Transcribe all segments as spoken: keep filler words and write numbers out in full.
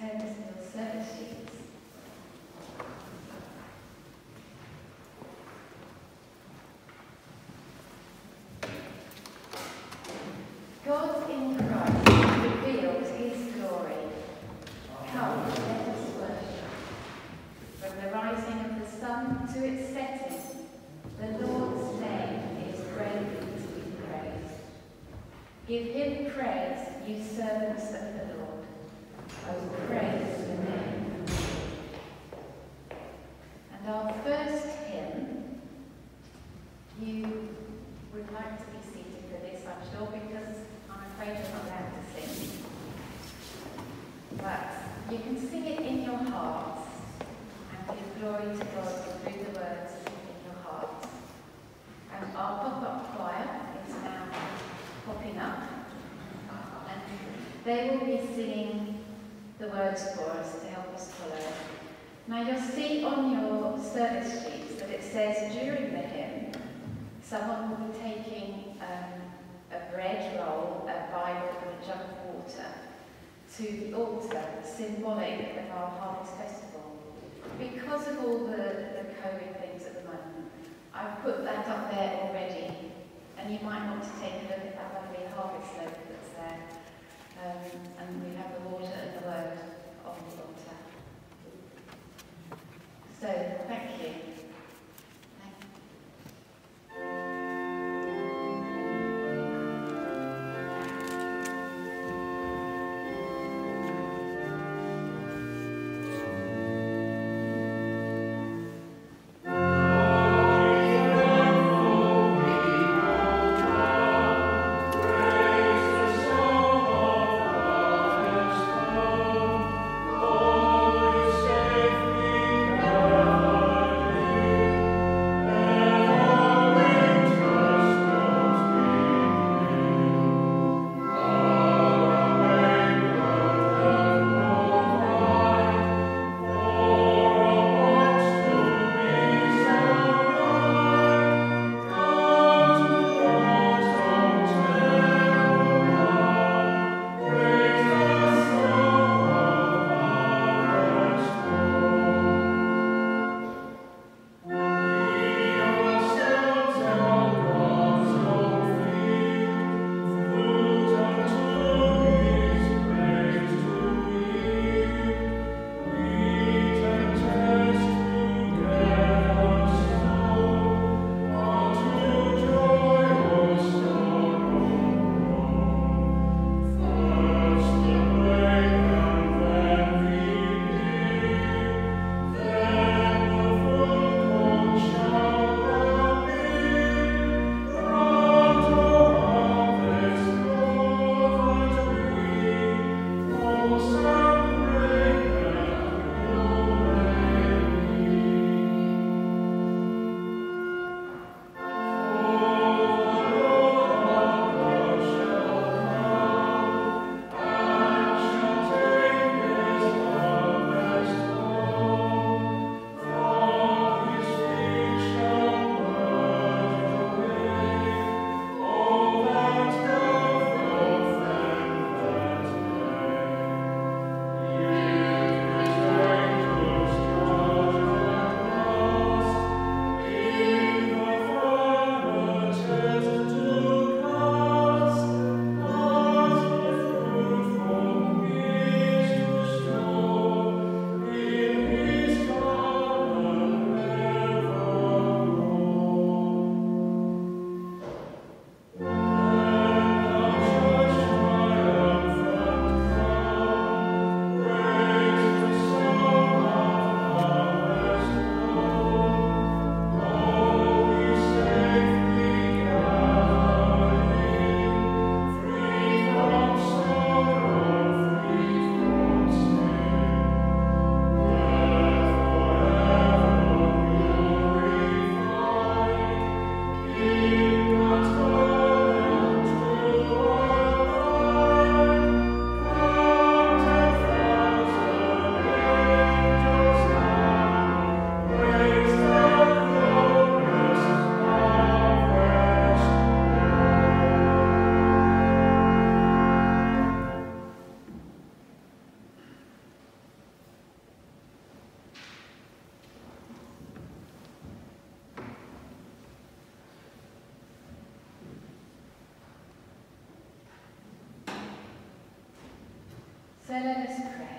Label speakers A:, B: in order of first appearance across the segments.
A: turn to your service sheets. God in Christ reveals his glory. Come, let us worship. From the rising of the sun to its setting, the Lord's name is greatly to be praised. Give him praise, you servants of the Lord. Oh, praise the name. And our first hymn, you would like to be seated for this, I'm sure, because I'm afraid you're not allowed to sing. But you can sing it in your hearts and give glory to God through the words in your hearts. And our pop-up choir is now popping up, and they will be singing the words for us to help us follow. Now you'll see on your service sheets that it says during the hymn, someone will be taking um, a bread roll, a Bible and a jug of water to the altar, symbolic of our Harvest Festival. Because of all the, the COVID things at the moment, I've put that up there already, and you might want to take a look at that lovely harvest loaf that's there. Um, and we have the water and the word on the altar. So, thank you.
B: Oh
A: let us pray.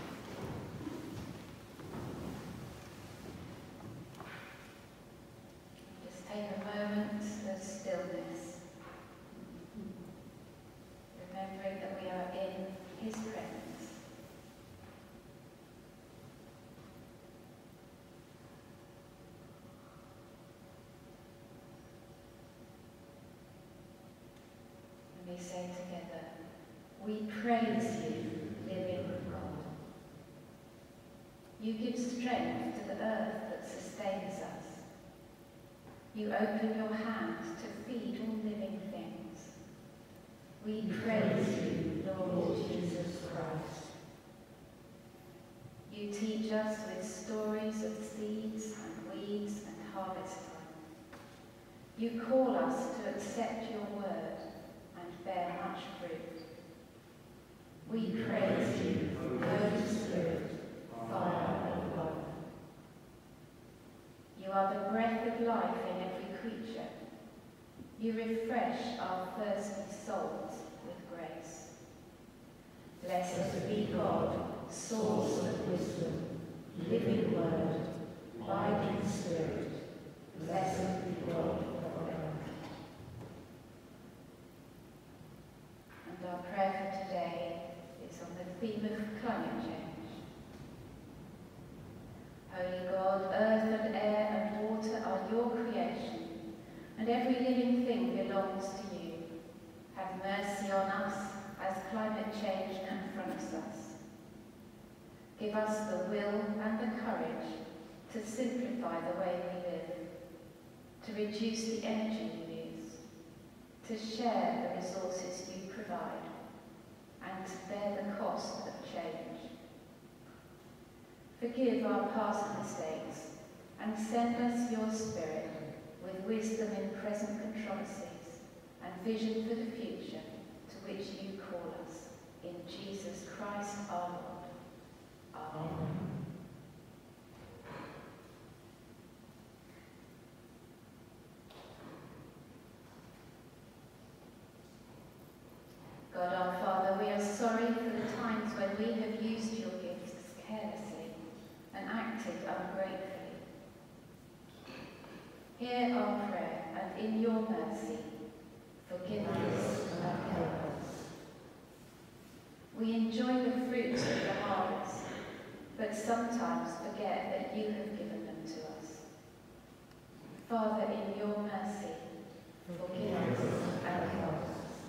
A: Just take a moment of stillness, remembering that we are in his presence. And we say together, we praise you, living God. You give strength to the earth that sustains us. You open your hand to feed all living things. We praise you, Lord Jesus Christ. You teach us with stories of seeds and weeds and harvest time. You call us to accept your word and bear much fruit. We praise you, Holy Spirit, fire and water. You are the breath of life in every creature. You refresh our thirsty souls with grace. Blessed be God, source of wisdom, living word, abiding spirit. Blessed be God forever. And our prayer for today is on the theme of climate change. Holy God, earth and air and water are your creation, and every living thing belongs to you. Have mercy on us as climate change confronts us. Give us the will and the courage to simplify the way we live, to reduce the energy we use, to share the resources you provide, and to bear the cost of change. Forgive our past mistakes and send us your Spirit with wisdom in present controversies and vision for the future to which you call us. In Jesus Christ our Lord. Amen. God our Father, we are sorry for the times when we have used your gifts carelessly and acted ungratefully. Hear our prayer, and in your mercy, forgive us and help us. We enjoy the fruits of the harvest, but sometimes forget that you have given them to us. Father, in your mercy, forgive us and help us.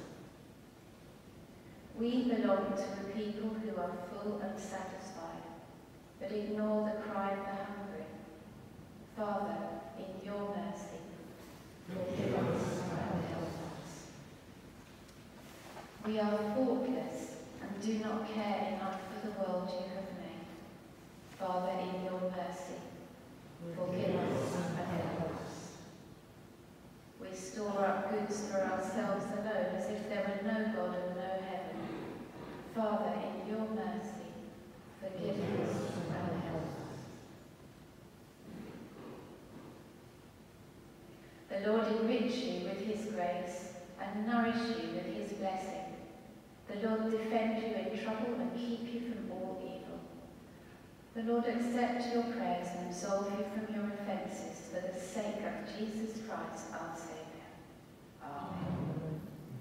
A: We belong to a people who are full and satisfied, but ignore the cry of the hungry. Father, in your mercy, forgive us and help us. We are thoughtless and do not care enough for the world you have made. Father, in your mercy, forgive us and help us. We store up goods for ourselves alone as if there were no God and no heaven. Father, in your mercy, forgive us and help us. The Lord enrich you with his grace and nourish you with his blessing. The Lord defend you in trouble and keep you from all evil. The Lord accept your prayers and absolve you from your offences for the sake of Jesus Christ our Saviour. Amen.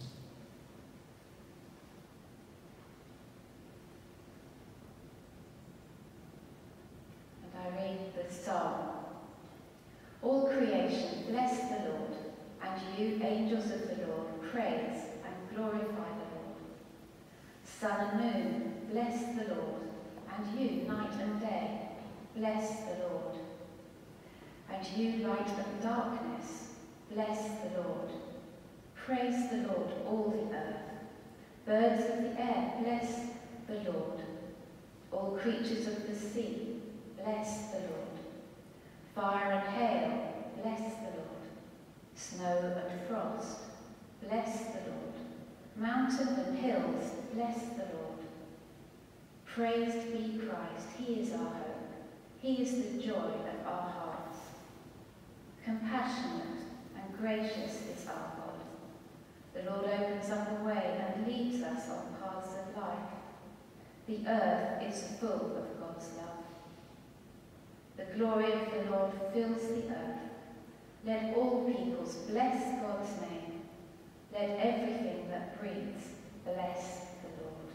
A: And I read the psalm. All creation, bless the Lord, and you, angels of the Lord, praise and glorify the Lord. Sun and moon, bless the Lord, and you, night and day, bless the Lord. And you, light and darkness, bless the Lord. Praise the Lord, all the earth. Birds of the air, bless the Lord. All creatures of the sea, bless the Lord. Fire and hail, bless the Lord. Snow and frost, bless the Lord. Mountains and hills, bless the Lord. Praised be Christ, he is our hope. He is the joy of our hearts. Compassionate and gracious is our God. The Lord opens up a way and leads us on paths of life. The earth is full of God's love. The glory of the Lord fills the earth. Let all peoples bless God's name. Let everything that breathes bless the Lord.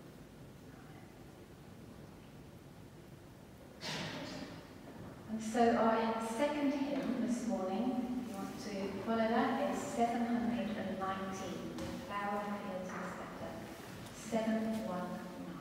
A: And so our second hymn this morning, if you want to follow that, is seven hundred nineteen, The Flower Fields and Scatter, seven one nine.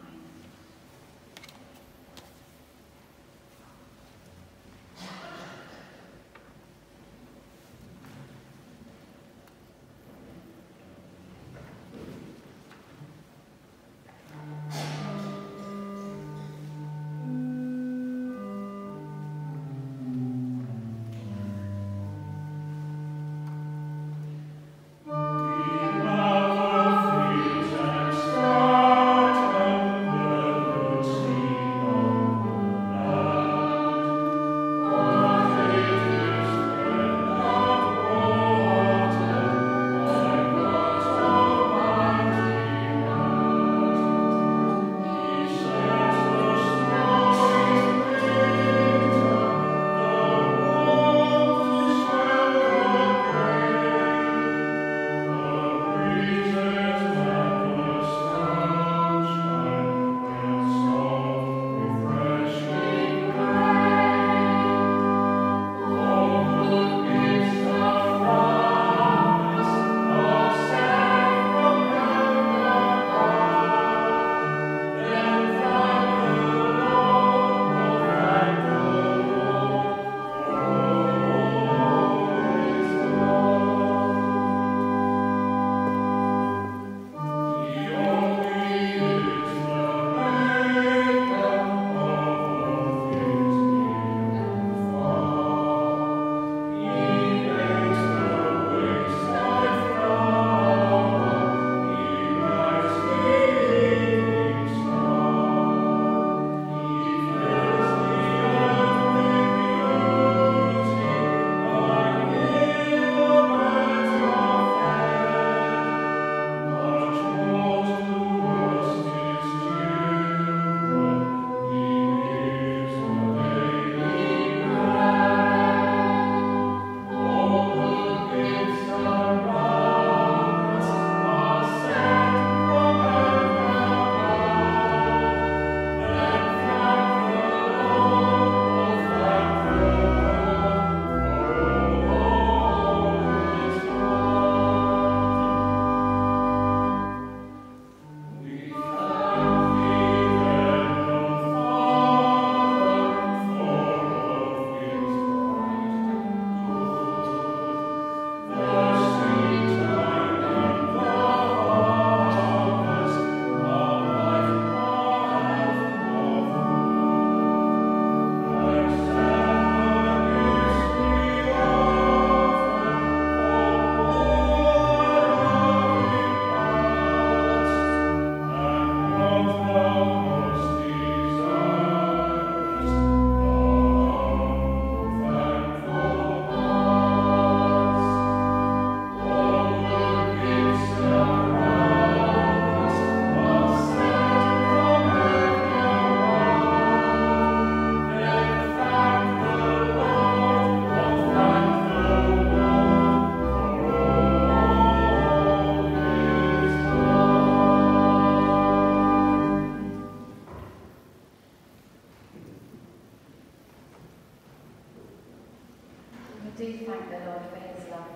A: do thank the Lord for his love.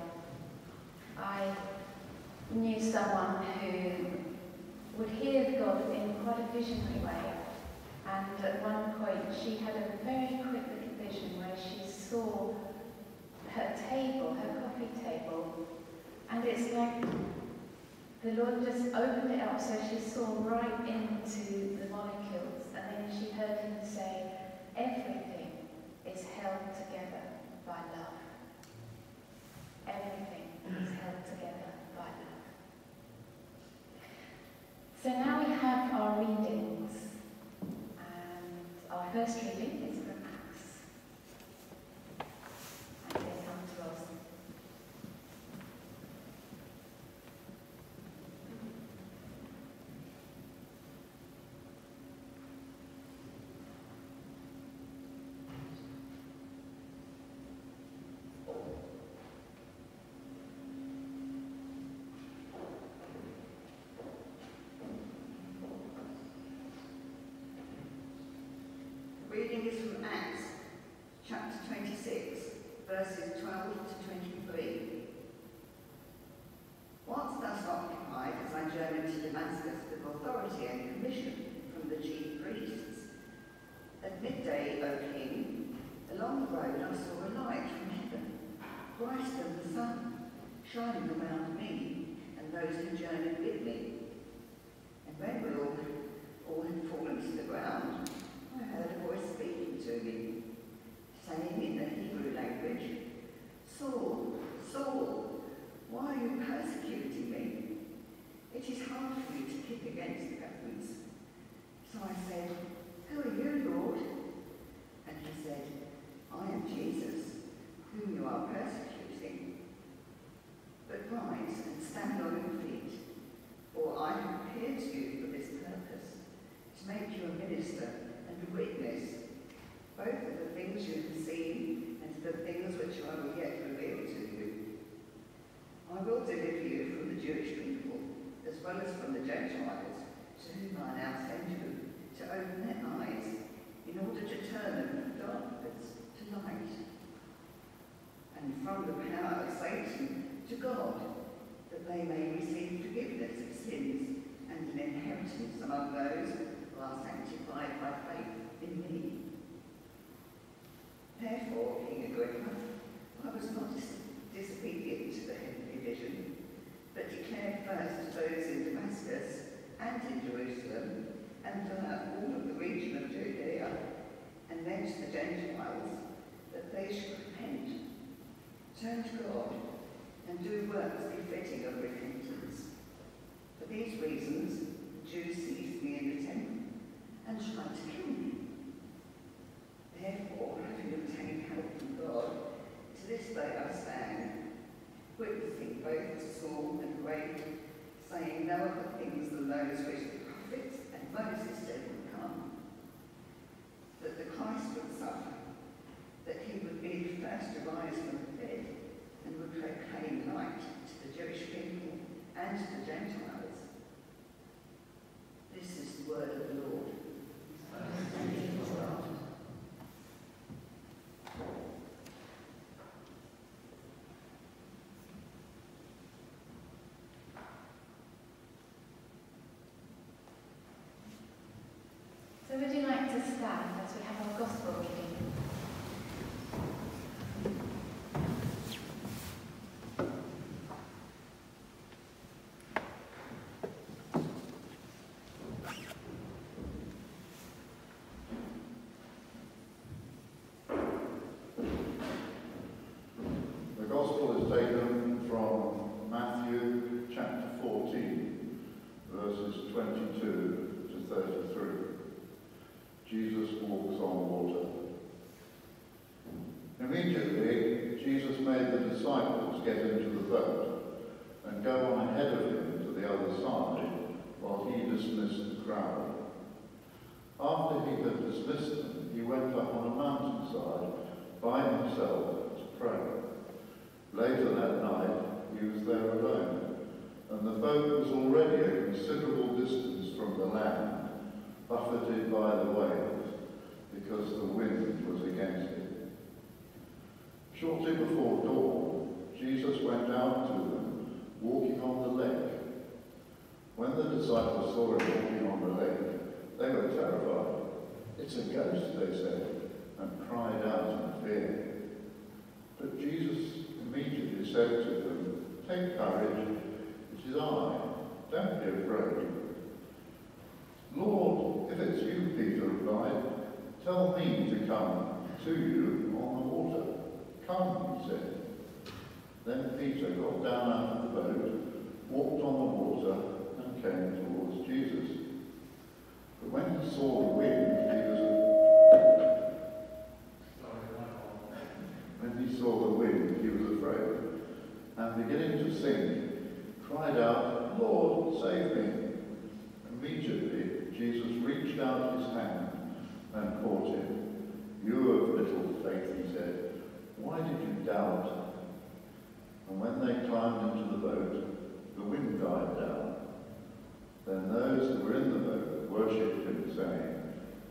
A: I knew someone who would hear God in quite a visionary way, and at one point she had a very quick little vision where she saw her table, her coffee table, and it's like the Lord just opened it up so she saw right into the molecules, and then she heard him say, everything is held together by love. Everything is held together by love. So now we have our readings, and our first reading is from Acts. And they come to us.
B: Reading is from Acts, chapter twenty-six, verses twelve to twenty-three. Whilst thus occupied as I journeyed to Damascus with authority and commission from the chief priests, at midday, O king, along the road I saw a light from heaven, brighter than the sun, shining around me and those who journeyed with me. And when we all, all had fallen to the ground, I heard a voice speaking to me, saying in the Hebrew language, Saul, Saul, why are you persecuting me? It is hard for you to kick against the goads. So I said, Who are you, Lord? And he said, I am Jesus, whom you are persecuting. But rise and stand on your feet, for I have appeared to you for this purpose, to make you a minister and a witness, both of the things you have seen and of the things which I will yet reveal to you. I will deliver you from the Jewish people, as well as from the Gentiles, to whom I now send you, to open their eyes, in order to turn them from darkness to light, and from the power of Satan to God, that they may receive forgiveness of sins and an inheritance among those who are sanctified by faith in me. Therefore, King Agrippa, I was not dis disobedient to the heavenly vision, but declared first to those in Damascus and in Jerusalem, and throughout all of the region of Judea, and then to the Gentiles, that they should repent, turn to God, and do works befitting of repentance. For these reasons, the Jews seized me in the temple and tried to kill me. Therefore, having obtained help from God, to this day I stand, witnessing both to Saul and great, saying no other things than those which the prophets and Moses said would come, that the Christ would suffer, that he would be the first to rise from the dead, and would proclaim light to the Jewish people and to the Gentiles. This is the word of the Lord.
A: So would you like to stand as we have our gospel reading?
C: The gospel is taken from Matthew chapter fourteen, verses twenty-two to thirty-three. Jesus walks on water. Immediately, Jesus made the disciples get into the boat and go on ahead of him to the other side while he dismissed the crowd. After he had dismissed them, he went up on a mountainside by himself to pray. Later that night, he was there alone, and the boat was already a considerable distance from the land, buffeted by the waves, because the wind was against it. Shortly before dawn, Jesus went out to them, walking on the lake. When the disciples saw him walking on the lake, they were terrified. "It's a ghost," they said, and cried out in fear. But Jesus immediately said to them, "Take courage, it is I, don't be afraid." "Lord, if it's you," Peter replied, "tell me to come to you on the water." "Come," he said. Then Peter got down out of the boat, walked on the water, and came towards Jesus. But when he saw the wind, he was when he saw the wind, he was afraid, and beginning to sink, cried out, "Lord, save me." Immediately, Jesus reached out his hand and caught him. "You of little faith," he said, "why did you doubt?" And when they climbed into the boat, the wind died down. Then those who were in the boat worshipped him, saying,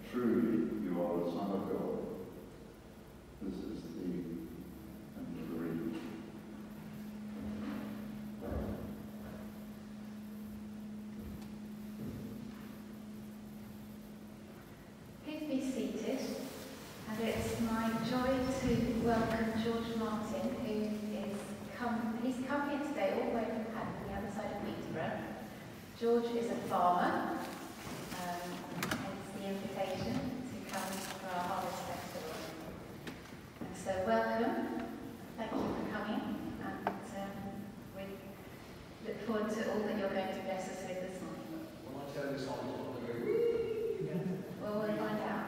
A: it's my joy to welcome George Martin, who is come, he's come here today all the way from Haddon, the other side of Peterborough. George is a farmer, um, hence the invitation to come for our Harvest Festival. And so welcome, thank you for coming, and um, we look forward to all that you're going to bless us with this morning.
D: When I turn this on, it's not going to go.
A: Well, we'll find out.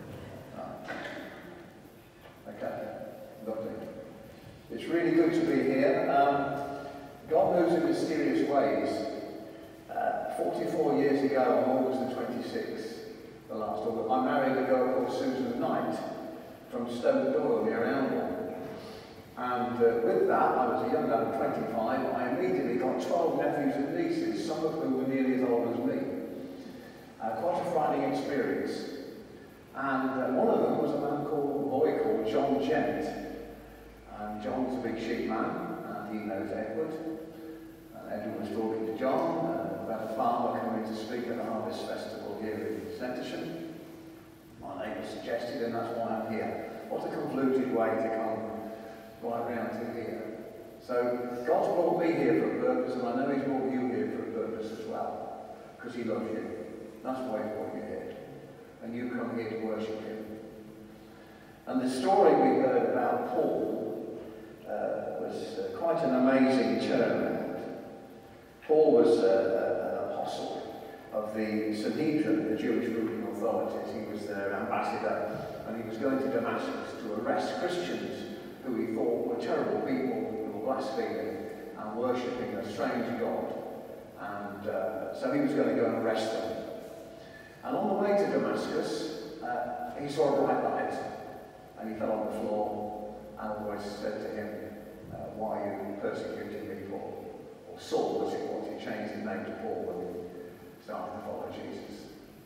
D: Okay, lovely. It's really good to be here. Um, God moves in mysterious ways. Uh, forty-four years ago, on August the twenty-sixth, the last August, I married a girl called Susan Knight from Stoke Doyle near Elmore. And uh, with that, I was a young lad of twenty-five. I immediately got twelve nephews and nieces, some of whom were nearly as old as me. Uh, quite a frightening experience. And uh, one of them was a man called, a boy called John Gent. And John's a big sheep man, and he knows Edward. And Edward was talking to John uh, about a farmer coming to speak at the Harvest Festival here in Slentersham. My neighbour suggested, and that's why I'm here. What a convoluted way to come right round to here. So God's brought me here for a purpose, and I know he's brought you here for a purpose as well, because he loves you. That's why he's brought you here. And you come here to worship him. And the story we heard about Paul uh, was uh, quite an amazing turnaround. Paul was uh, an apostle of the Sanhedrin, the Jewish ruling authorities. He was their ambassador, and he was going to Damascus to arrest Christians who he thought were terrible people who were blaspheming and worshipping a strange God. And uh, so he was going to go and arrest them. And on the way to Damascus, uh, he saw a bright light, and he fell on the floor, and a voice said to him, uh, why are you persecuting me, Paul? Or Saul, as it was. He changed his name to Paul when he started to follow Jesus.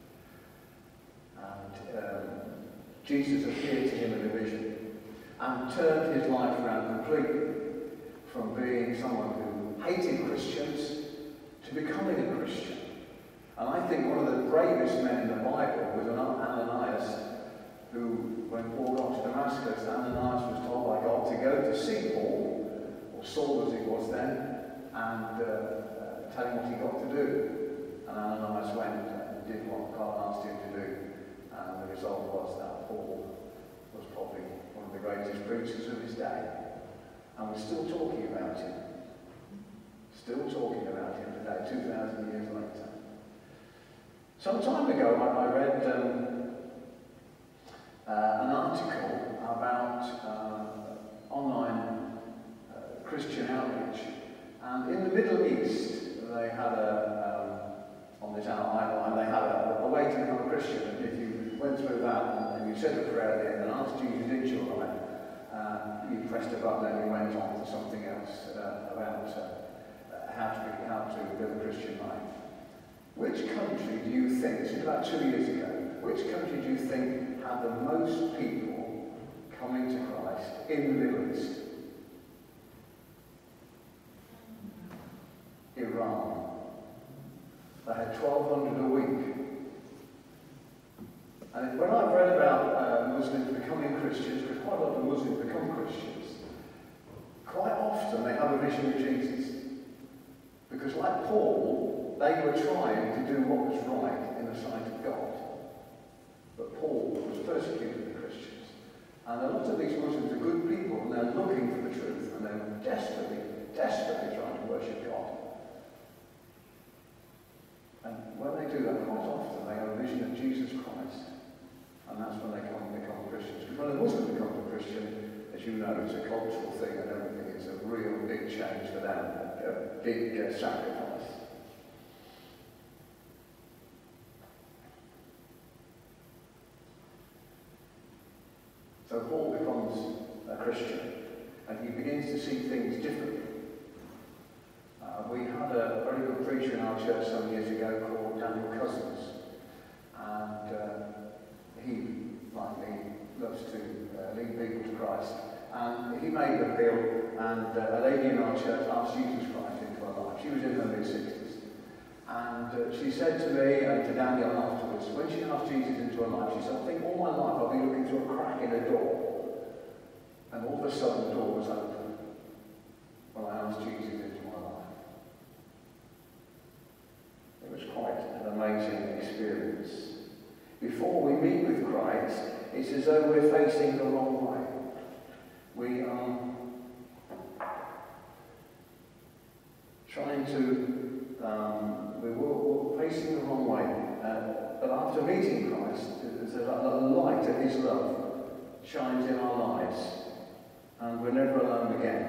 D: And um, Jesus appeared to him in a vision, and turned his life around completely, from being someone who hated Christians to becoming a Christian. And I think one of the bravest men in the Bible was Ananias, who, when Paul got to Damascus, Ananias was told by God to go to see Paul, or Saul as he was then, and uh, uh, tell him what he got to do. And Ananias went and did what God asked him to do. And the result was that Paul was probably one of the greatest preachers of his day. And we're still talking about him. Still talking about him today, two thousand years later. Some time ago, I, I read um, uh, an article about uh, online uh, Christian outreach. And in the Middle East, they had a, um, on this outline, they had a, a way to become a Christian. And if you went through that and, and you said a prayer at the end and asked Jesus into your life, uh, you pressed a button and you went on to something else uh, about uh, how to be, how to live a Christian life. Which country do you think, this is about two years ago, which country do you think had the most people coming to Christ in the Middle East? Iran. They had twelve hundred a week. And when I've read about uh, Muslims becoming Christians, because quite a lot of Muslims become Christians, quite often they have a vision of Jesus. Because like Paul, they were trying to do what was right in the sight of God. But Paul was persecuting the Christians. And a lot of these Muslims are good people, and they're looking for the truth, and they're desperately, desperately trying to worship God. And when they do that, quite often they have a vision of Jesus Christ. And that's when they come and become Christians. Because when a Muslim becomes a Christian, as you know, it's a cultural thing and everything. It's a real big change for them, a big uh, sacrifice. So Paul becomes a Christian, and he begins to see things differently. Uh, we had a very good preacher in our church some years ago called Daniel Cousins, and uh, he, like me, loves to uh, lead people to Christ. And he made an appeal, and uh, a lady in our church asked Jesus Christ into her life. She was in her mid-sixties. And uh, she said to me and to Daniel afterwards, when she asked Jesus into her life, she said, I think all my life I've been looking through through a crack in a door, and all of a sudden the door was open when I asked Jesus into my life. It was quite an amazing experience. Before we meet with Christ, it's as though we're facing the wrong way. We are trying to, um, we were, we're facing the wrong way. Uh, but after meeting Christ, there's a, a light of his love shines in our lives, and we're never alone again.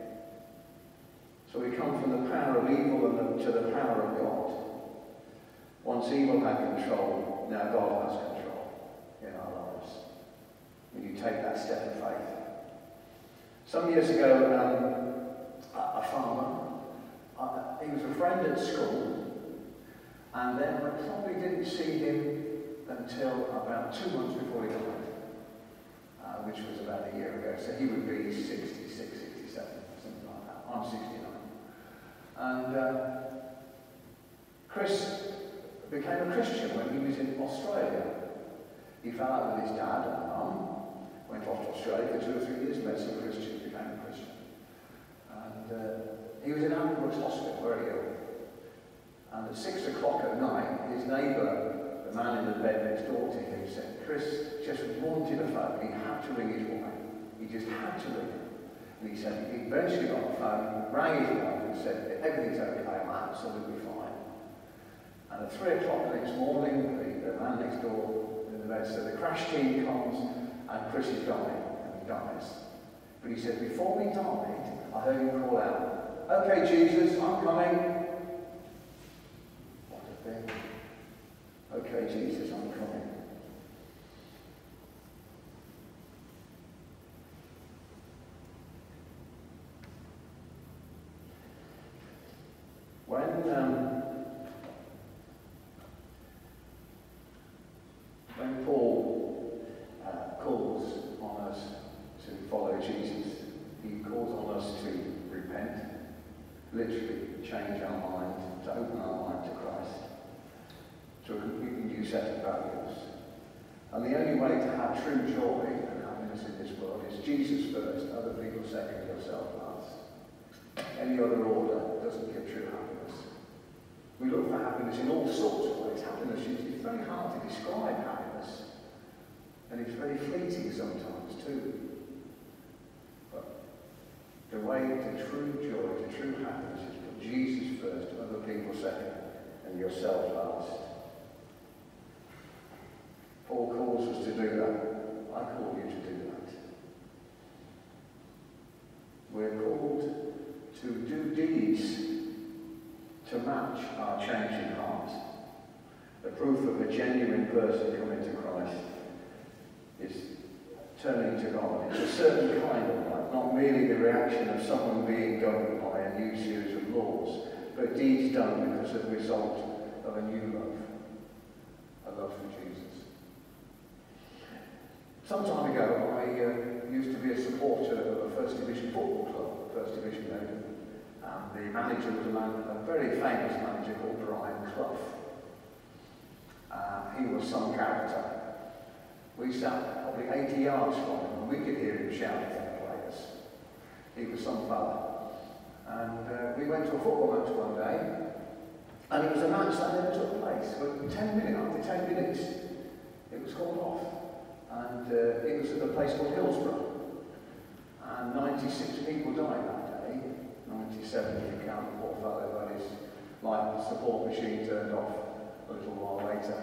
D: So we come from the power of evil and the, to the power of God. Once evil had control, now God has control in our lives. When you take that step of faith. Some years ago, um, a, a farmer, uh, he was a friend at school, and then I probably didn't see him until about two months before he died, uh, which was about a year ago. So he would be sixty-six, sixty-seven, something like that. I'm sixty-nine. And uh, Chris became a Christian when he was in Australia. He fell out with his dad and mum, went off to Australia for two or three years, met some Christians, became a Christian. And uh, he was in Alfred's Hospital, very ill. And at six o'clock at night, his neighbour, the man in the bed next door to him, said, Chris just wanted a phone. He had to ring his wife. He just had to ring her. And he said, he eventually got the phone, rang his wife and said, everything's okay, I'm absolutely fine. And at three o'clock the next morning, the, the man next door in the bed said, the crash team comes and Chris is dying. And he dies. But he said, before he died, I heard him call out, okay, Jesus, I'm coming. Okay, Jesus, I'm coming. When, um, when Paul uh, calls on us to follow Jesus, he calls on us to repent, literally change our mind, to open our mind to Christ, to a completely new set of values. And the only way to have true joy and happiness in this world is Jesus first, other people second, yourself last. Any other order doesn't give true happiness. We look for happiness in all sorts of ways. Happiness is it's very hard to describe happiness. And it's very fleeting sometimes too. But the way to true joy, to true happiness is put Jesus first, other people second, and yourself last. Paul calls us to do that. I call you to do that. We're called to do deeds to match our changing heart. The proof of a genuine person coming to Christ is turning to God. It's a certain kind of life, not merely the reaction of someone being governed by a new series of laws, but deeds done because of the result of a new love, a love for Jesus. Some time ago, I uh, used to be a supporter of a First Division football club, First Division Open. And the manager was a, man, a very famous manager called Brian Clough. Uh, he was some character. We sat probably eighty yards from him, and we could hear him shouting at the players. He was some fella. And uh, we went to a football match one day, and it was a match that never took place. But ten minutes, after ten minutes, it was called off. And uh, it was at a place called Hillsborough. And ninety-six people died that day. ninety-seven if you count the poor fellow who had his life support machine turned off a little while later.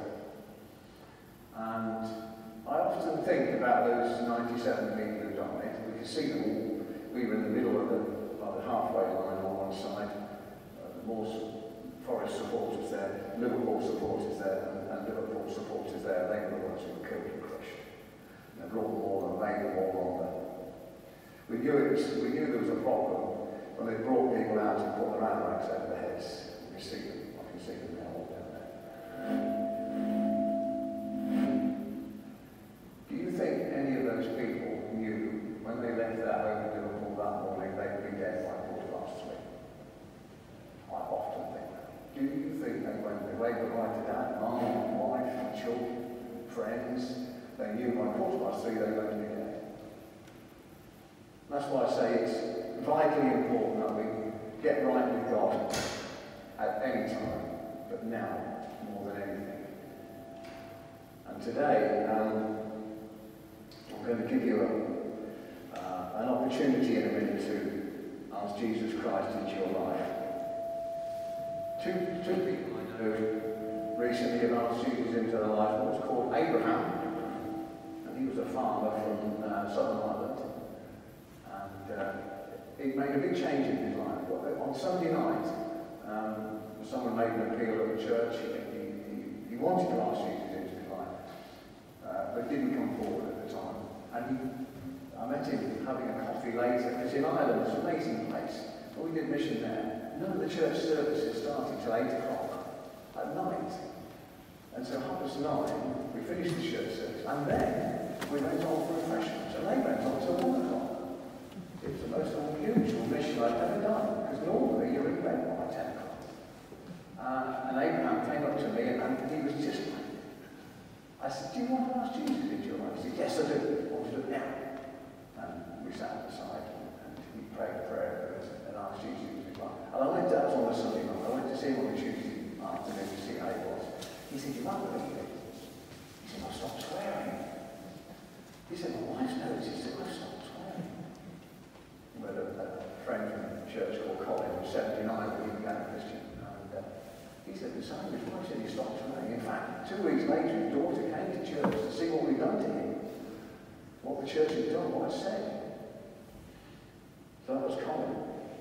D: And I often think about those ninety-seven people who died. We could see them all. We were in the middle of the, of the halfway line on one side. Uh, the Moors Forest supporters there, Liverpool supporters there, and, and Liverpool supporters there. They were the ones who were killed and crushed. And they brought them all and made them all on there. We knew, it was, we knew there was a problem when they brought people out and put their handbags over their heads. We see them. I can see them now all down there. Do you think any of those people knew when they left their home in Liverpool that morning they would be dead by quarter past three? I often think that. Do you think they went, they waved goodbye to dad, mum, wife, children, friends, they knew by quarter past three they were going to be dead. That's why I say it's vitally important that we get right with God at any time, but now more than anything. And today, um, I'm going to give you a, uh, an opportunity in a minute to ask Jesus Christ into your life. Two, two people I know who recently have asked Jesus into their life. One was called Abraham, and he was a farmer from uh, Southern Ireland. And uh, it made a big change in his life. On Sunday night, um, someone made an appeal at the church. He, he, he wanted to ask Jesus into his life, uh, but didn't come forward at the time. And he, I met him having a coffee later, because in Ireland it's an amazing place. But we did mission there. None of the church services started till eight o'clock at night. And so half past nine, we finished the church service. And then we went on for refreshments. And they went on till one o'clock. It was the most unusual mission I've ever done, because normally you're in bed by ten o'clock. Uh, and Abraham came up to me, and, and he was just like, I said, do you want to ask Jesus into your life? He said, yes, I do. I want to do it now. And we sat aside, and, and he prayed a prayer for us, and asked Jesus into his life. And I went to that on a Sunday night. I went to see him on a Tuesday afternoon to see how he was. He said, you might believe it. He said, I've stopped swearing. He said, my wife's noticed. He said, I've stopped swearing. We had a, a friend from the church called Colin, who was seventy-nine when he became a Christian. And uh, he said the same. His wife said he stopped swearing. In fact, two weeks later, his daughter came to church to see what we'd done to him. What the church had done, what I said. So that was Colin.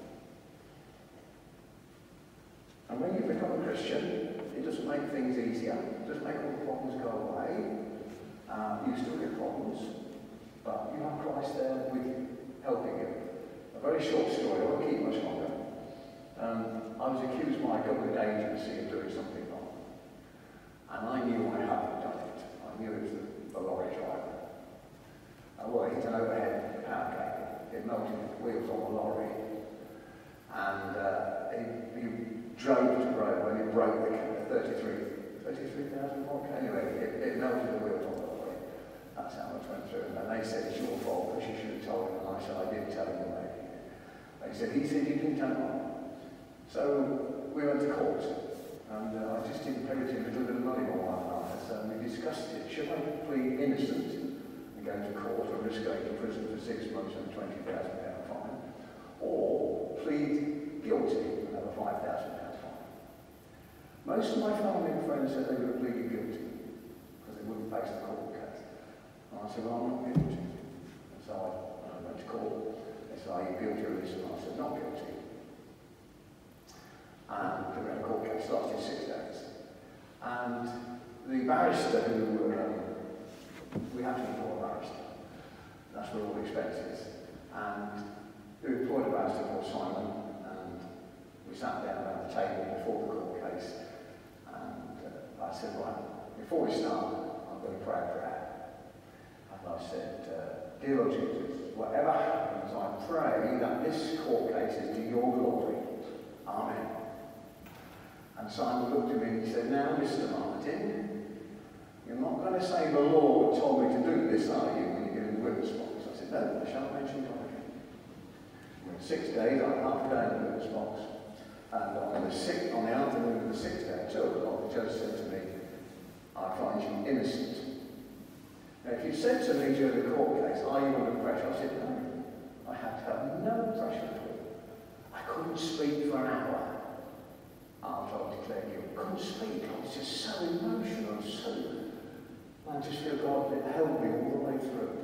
D: And when you become a Christian, it doesn't make things easier. It doesn't make all the problems go away. Uh, you still get problems, but you have Christ there with you, helping you. A very short story, I won't keep much longer. Um, I was accused by a government agency of doing something wrong. And I knew I hadn't done it. I knew it was the, the lorry driver. Uh, well, it hit an overhead power cable. It melted the wheels on the lorry. And uh, he, he drove to Rome when it broke the thirty-three thousand volt. Anyway, it, it melted the wheels on the lorry. That's how much went through. And they said, it's your fault, because you should have told him. And I said, I didn't tell him. They said, he said you didn't tell him. So we went to court. And uh, I just inherited a little bit of money from my father. So we discussed it. Should I plead innocent and go to court and risk going to prison for six months and twenty thousand pound fine? Or plead guilty and have a five thousand pound fine? Most of my family and friends said they would have pleaded guilty because they wouldn't face the court case. And I said, well, I'm not guilty. And so I, I went to court. They said, are you guilty of this? And I said, not guilty. And the court case lasted six days. And the barrister who, um, we had to employ a barrister. That's where all the expenses. And we employed a barrister called Simon, and we sat down around the table before the court case. And uh, I said, right, before we start, I'm going to pray a prayer. And I said, uh, dear Lord Jesus, whatever happens, I pray that this court case is to your glory. Amen. And Simon looked at me and he said, now, Mister Martin, you're not going to say the Lord told me to do this, are you, when you get in the witness box? I said, no, I shan't mention God again. In six days, I had half a day in the witness box. And on the, sixth, on the afternoon of the sixth day, two o'clock, the judge said to me, I find you innocent. Now, if you said to me during the court case, are you under pressure? I said, no. I had to have no pressure at all. I couldn't speak for an hour after I declared guilty. I couldn't speak. I was just so emotional and so... I just feel God held me all the way through.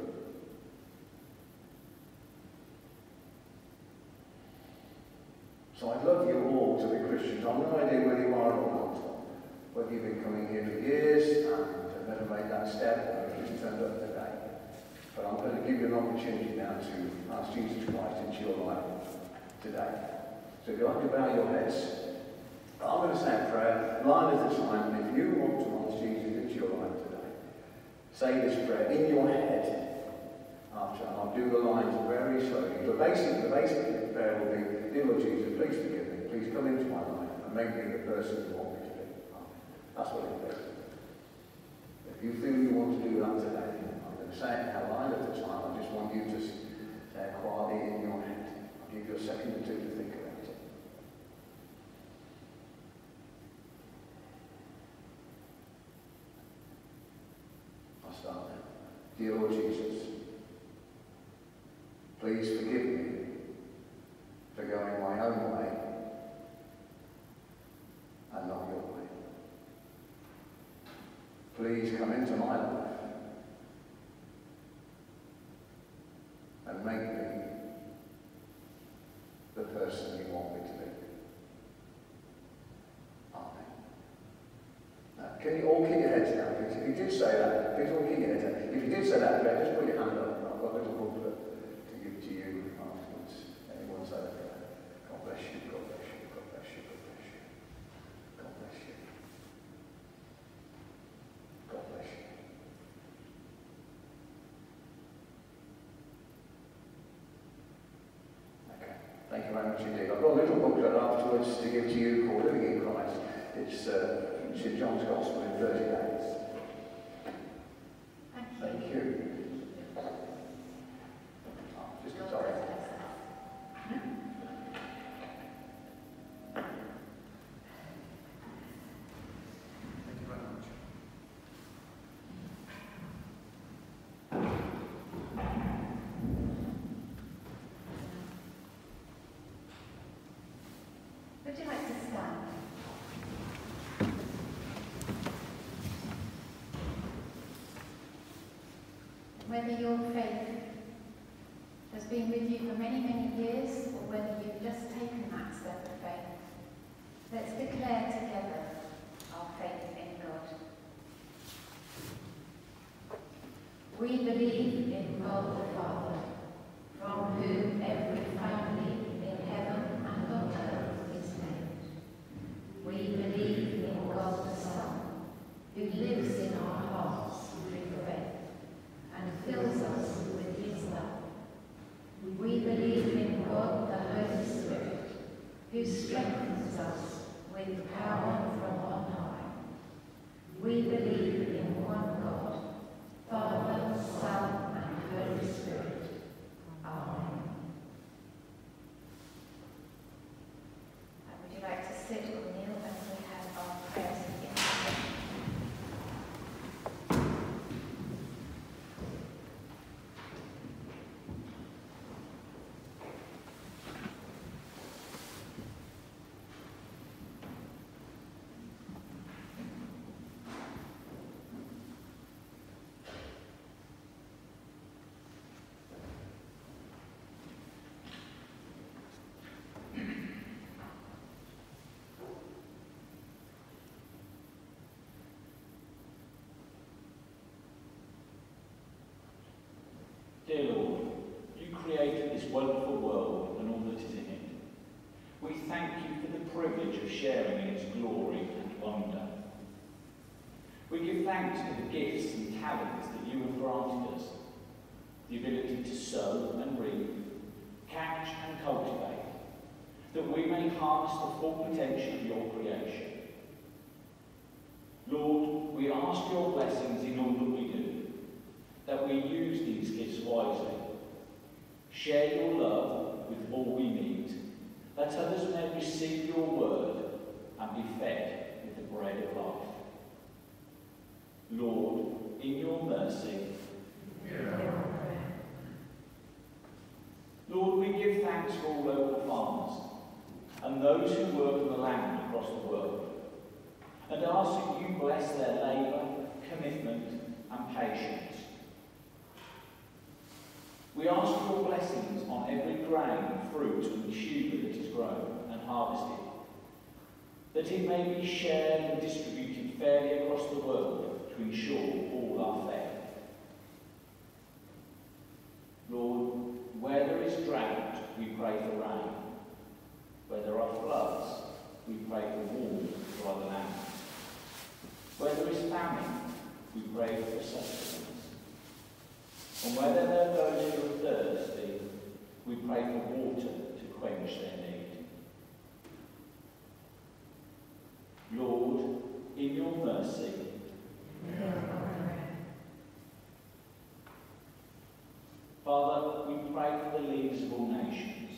D: So I'd love you all to be Christians. I've no idea whether you are or not. Whether you've been coming here for years and have never made that step, or if you've turned up today. But I'm going to give you an opportunity now to ask Jesus Christ into your life today. So if you like to bow your heads, I'm going to say a prayer, line at a time, and if you want to ask Jesus into your life today, say this prayer in your head after, and I'll do the lines very slowly. The basic, the basic prayer will be, dear Lord Jesus, please forgive me, please come into my life and make me the person you want me to be. That's what it is. If you feel you want to do that today, Dear Lord Jesus, please forgive me for going my own way and not your way. Please come into my life and make me the person you want me to be. Amen. Now, can you all keep your heads down, please? If you did say that, please all keep your heads down. If you did say that, just put your hand up. I've got a little booklet to give to you afterwards. Anyone say that? God bless you, God bless you, God bless you, God bless you. God bless you. God bless you. Okay, thank you very much indeed. I've got a little booklet afterwards to give to you called Living in Christ. It's uh, Saint John's Gospel in thirty days. Thank you. Oh, just a sorry. Thank you very much.
A: Would you like to stand? Whether your faith has been with you for many, many years, or whether you've just taken that step of faith, let's declare together our faith in God. We believe in God the Father, from whom every family in heaven and on earth is named. We believe in God the Son, who lives in our hearts through faith and fills us with his love. We believe in God the Holy Spirit, who strengthens us with power from on high. We believe in one God, Father, Son, and Holy Spirit. Amen. And would you like to sit or kneel as we have our prayers in intercession?
E: Dear Lord, you created this wonderful world and all that is in it. We thank you for the privilege of sharing in its glory and wonder. We give thanks for the gifts and talents that you have granted us, the ability to sow and reap, catch and cultivate, that we may harness the full potential of your creation. Lord, we ask your blessings in all that we do, that we use these gifts wisely. Share your love with all we meet, that others may receive your word and be fed with the bread of life. Lord, in your mercy, hear our prayer. Lord, we give thanks for all local farmers and those who work on the land across the world, and ask that you bless their labour, commitment and patience. We ask for your blessings on every grain, fruit and tuber that is grown and harvested, that it may be shared and distributed fairly across the world to ensure all are fed. Lord, where there is drought, we pray for rain. Where there are floods, we pray for warm, dry land. Where there is famine, we pray for sustenance. And whether there are those who are thirsty, we pray for water to quench their need. Lord, in your mercy, hear our prayer. Father, we pray for the leaders of all nations.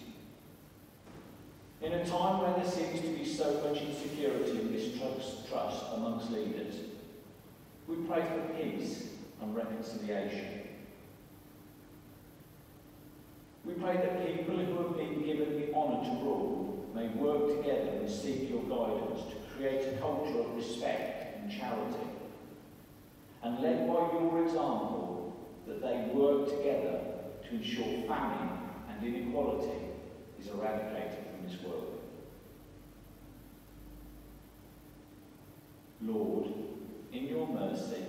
E: In a time where there seems to be so much insecurity and mistrust trust amongst leaders, we pray for peace and reconciliation. We pray that people who have been given the honour to rule may work together and seek your guidance to create a culture of respect and charity. And led by your example, that they work together to ensure famine and inequality is eradicated from this world. Lord, in your mercy,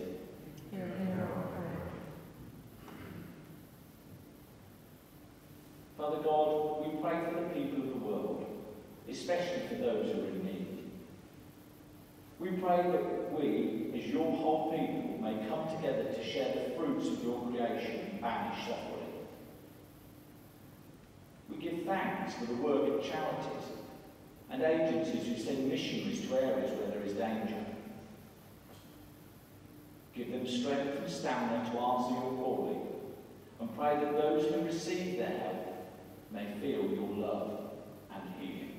E: Father God, we pray for the people of the world, especially for those who are in need. We pray that we, as your whole people, may come together to share the fruits of your creation and banish suffering. We give thanks for the work of charities and agencies who send missionaries to areas where there is danger. Give them strength and stamina to answer your calling, and pray that those who receive their help may feel your love and healing.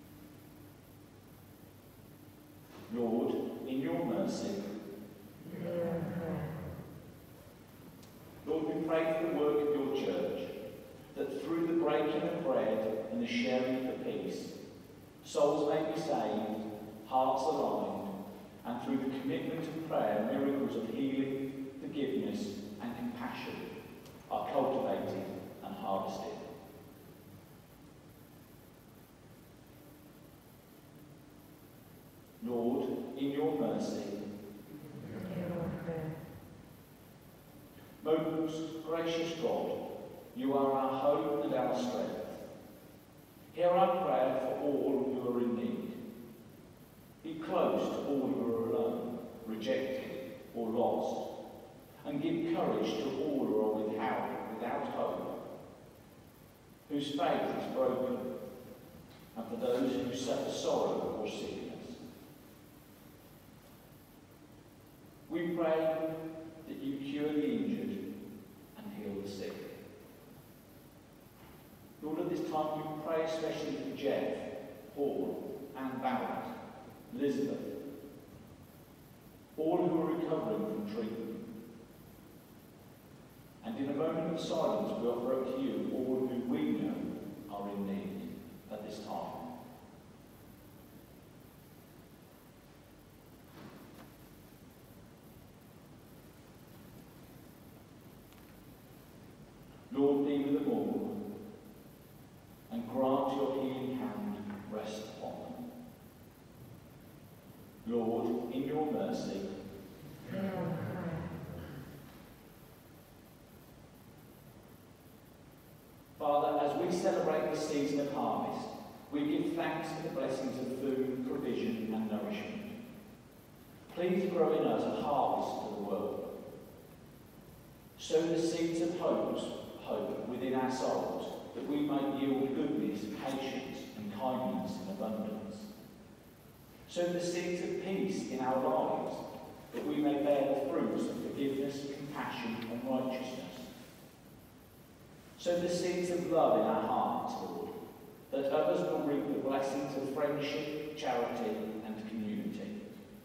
E: Lord, in your mercy, Lord, we pray for the work of your church, that through the breaking of bread and the sharing of the peace, souls may be saved, hearts aligned, and through the commitment of prayer, miracles of healing, forgiveness, and compassion are cultivated and harvested. Lord, in your mercy, most gracious God, you are our hope and our strength. Hear our prayer for all who are in need. Be close to all who are alone, rejected, or lost, and give courage to all who are without, without hope, whose faith is broken, and for those who suffer sorrow or sickness. We pray that you cure the injured and heal the sick. Lord, at this time we pray especially for Jeff, Paul, Anne Barrett, Elizabeth, all who are recovering from treatment. And in a moment of silence we offer up to you all who we know are in need at this time. Lord, be with them all, and grant your healing hand rest upon them. Lord, in your mercy, Father, as we celebrate the season of harvest, we give thanks for the blessings of food, provision and nourishment. Please grow in us a harvest for the world. Sow the seeds of hope, hope within our souls, that we may yield goodness, patience and kindness in abundance. Sow the seeds of peace in our lives, that we may bear the fruits of forgiveness, compassion and righteousness. Sow the seeds of love in our hearts, Lord, that others will reap the blessings of friendship, charity and community.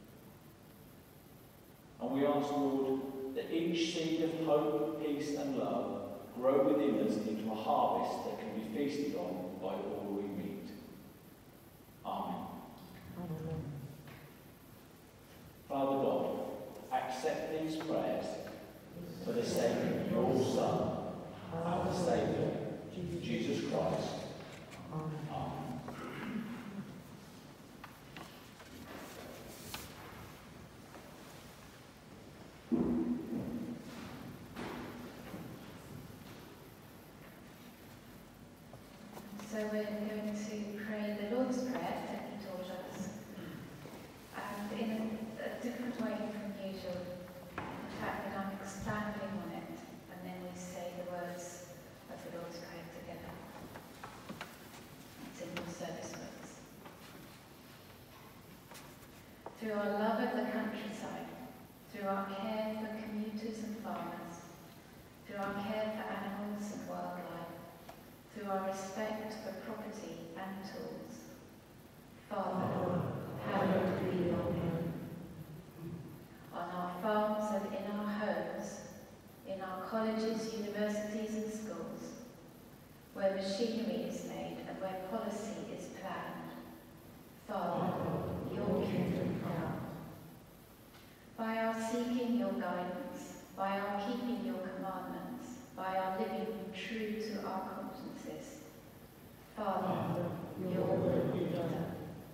E: And we ask, Lord, that each seed of hope, peace and love grow within us into a harvest that can be feasted on by all we meet. Amen. Amen. Father God, accept these prayers for the sake of your Son, our Saviour, Jesus Christ. Amen.
A: So we're going to pray the Lord's Prayer that he taught us, and in a, a different way from usual. In fact, that I'm expanding on it, and then we say the words of the Lord's Prayer together. It's in your service books. Through our love of the countryside, through our care for commuters and farmers, through our care for animals and wildlife, through our respect for property and tools. Father, hallowed be your name. On our farms and in our homes, in our colleges, universities and schools, where machinery is made and where policy is planned. Father, your kingdom come. By our seeking your guidance, by our keeping your commandments, by our living true to our consciences, Father, your will be done.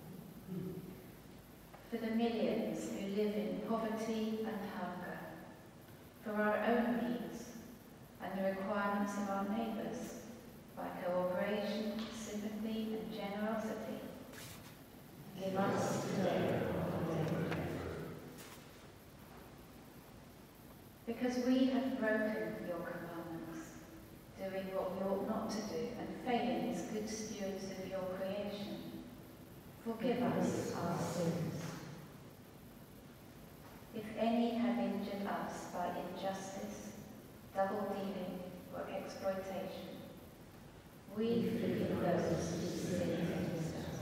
A: For the millions who live in poverty and hunger, for our own needs and the requirements of our neighbours, by cooperation, sympathy and generosity, give us today our daily bread. Because we have broken your commandments, doing what we ought not to do, and failing as good stewards of your creation, forgive us our sins. If any have injured us by injustice, double dealing, or exploitation, we forgive those who sin against us.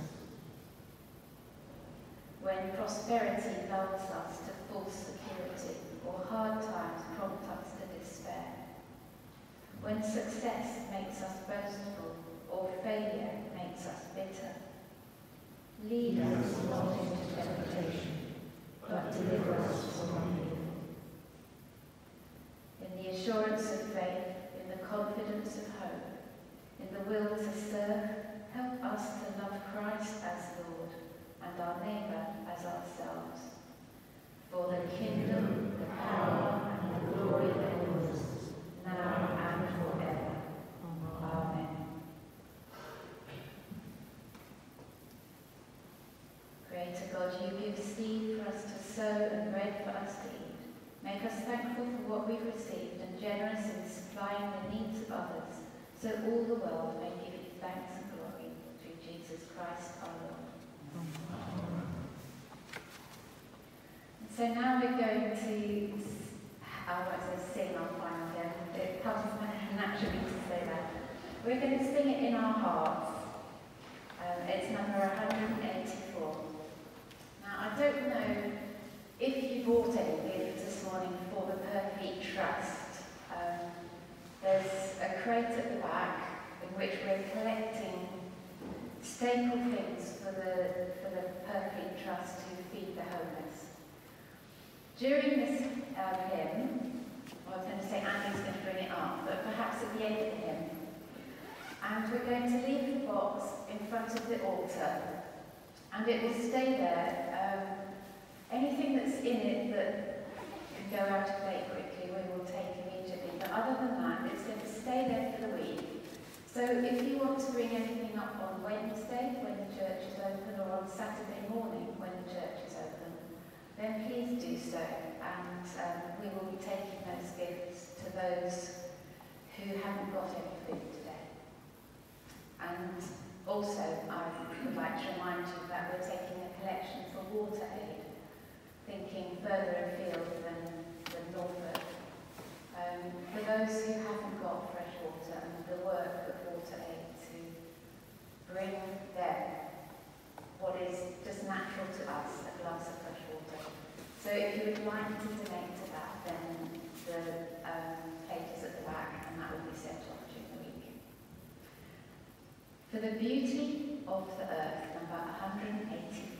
A: When prosperity lulls us to false security, or hard times prompt us to despair, when success makes us boastful, or failure makes us bitter, lead us not into temptation, but deliver us from evil. In the assurance of faith, in the confidence of hope, in the will to serve, help us to love Christ as Lord and our neighbour as ourselves. For the kingdom, the power, and the glory are yours, now and forever. Amen. Creator God, you give seed for us to sow and bread for us to eat. Make us thankful for what we've received and generous in supplying the needs of others, so all the world may give you thanks and glory through Jesus Christ our Lord. And so now we're going to, oh, as I sing, I'll find again. It comes naturally to say that. We're going to sing it in our hearts. Um, it's number one hundred eighty-four. Now, I don't know if you bought any gifts this morning for the Purfleet Trust. Um, there's a crate at the back in which we're collecting staple things for the, for the Purfleet Trust to feed the homeless. During this um, hymn, I was going to say Andy's going to bring it up, but perhaps at the end of the hymn, and we're going to leave the box in front of the altar, and it will stay there. Um, anything that's in it that can go out of date quickly, we will take immediately. But other than that, it's going to stay there for the week. So if you want to bring anything up on Wednesday when the church is open, or on Saturday morning when the church is open, then please do so. And um, we will be taking those gifts to those who haven't got any food today. And also, I would like to remind you that we're taking a collection for water aid, thinking further afield than, than Norfolk. Um, for those who haven't got fresh water, and the work of water aid to bring them what is just natural to us, a glass of fresh water. So if you would like to donate to that, then the um, plate is at the back, and that will be sent off during the week. For the beauty of the earth, number one hundred eighty-four.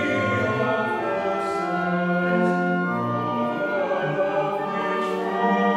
F: Oh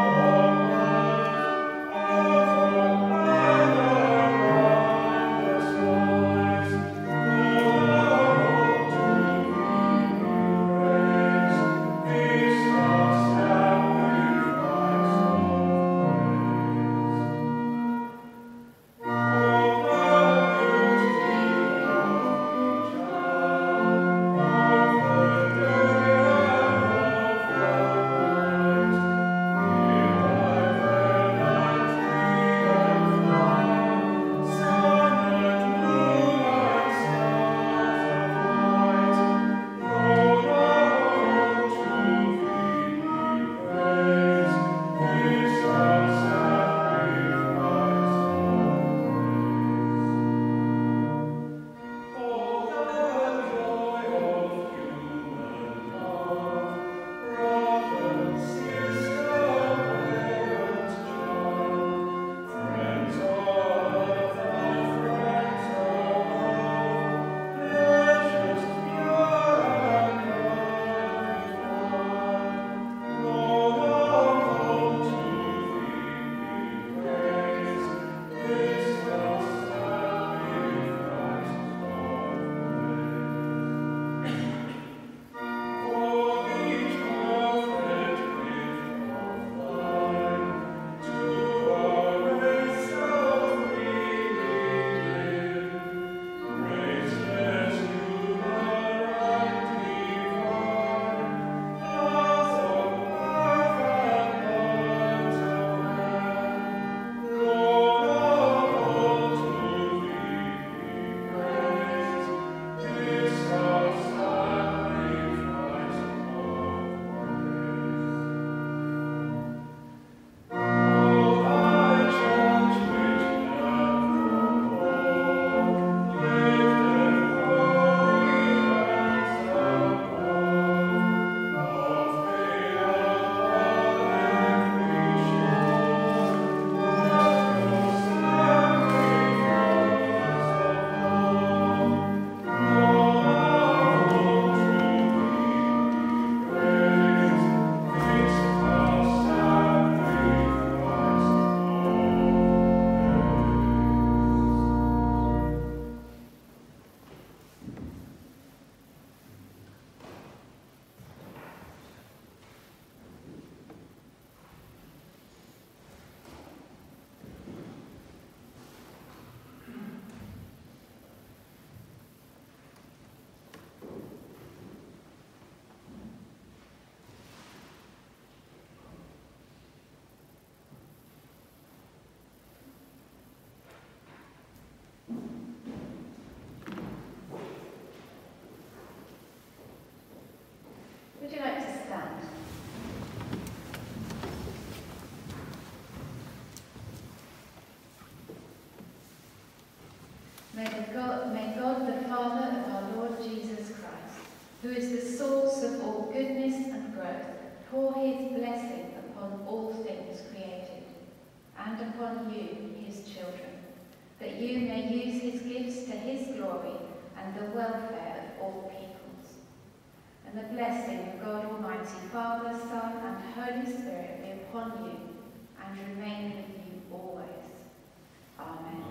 A: And the blessing of God Almighty, Father, Son, and Holy Spirit be upon you and remain with you always. Amen.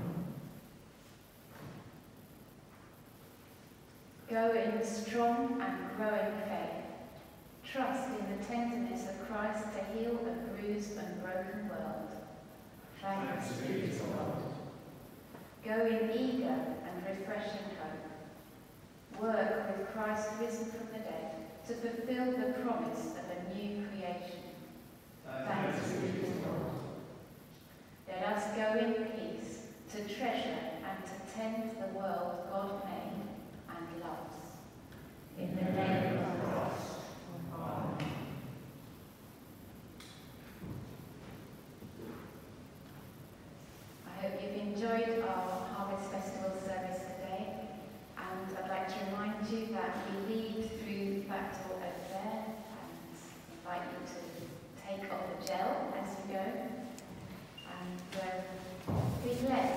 A: Go in strong and growing faith. Trust in the tenderness of Christ to heal a bruised and broken world. Thanks be to God. Go in eager and refreshing hope. Work with Christ risen from the dead to fulfill the promise of a new creation. Thanks be to God. Let us go in peace to treasure and to tend the world God made and loves. In the name of Christ. Amen. I hope you've enjoyed our Harvest Festival service today, and I'd like to remind you that we lead through that door over there and invite you to take off the gel as you go, and uh, be blessed.